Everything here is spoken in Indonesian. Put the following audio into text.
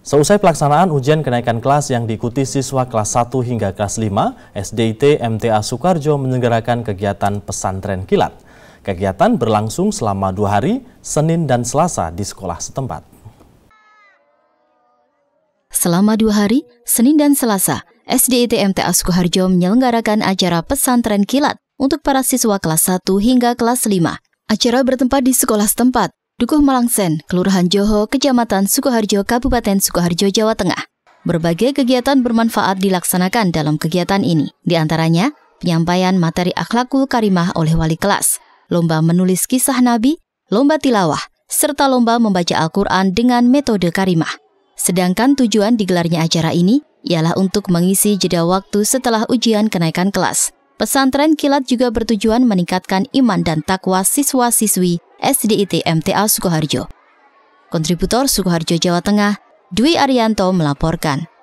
Seusai pelaksanaan ujian kenaikan kelas yang diikuti siswa kelas 1 hingga kelas 5, SDIT MTA Sukoharjo menyelenggarakan kegiatan pesantren kilat. Kegiatan berlangsung selama 2 hari, Senin dan Selasa di sekolah setempat. Selama 2 hari, Senin dan Selasa, SDIT MTA Sukoharjo menyelenggarakan acara pesantren kilat untuk para siswa kelas 1 hingga kelas 5. Acara bertempat di sekolah setempat, Dukuh Malangsen, Kelurahan Joho, Kecamatan Sukoharjo, Kabupaten Sukoharjo, Jawa Tengah. Berbagai kegiatan bermanfaat dilaksanakan dalam kegiatan ini. Di antaranya, penyampaian materi akhlakul karimah oleh wali kelas, lomba menulis kisah Nabi, lomba tilawah, serta lomba membaca Al-Quran dengan metode karimah. Sedangkan tujuan digelarnya acara ini ialah untuk mengisi jeda waktu setelah ujian kenaikan kelas. Pesantren kilat juga bertujuan meningkatkan iman dan takwa siswa-siswi SDIT MTA Sukoharjo. Kontributor Sukoharjo, Jawa Tengah, Dwi Arianto melaporkan.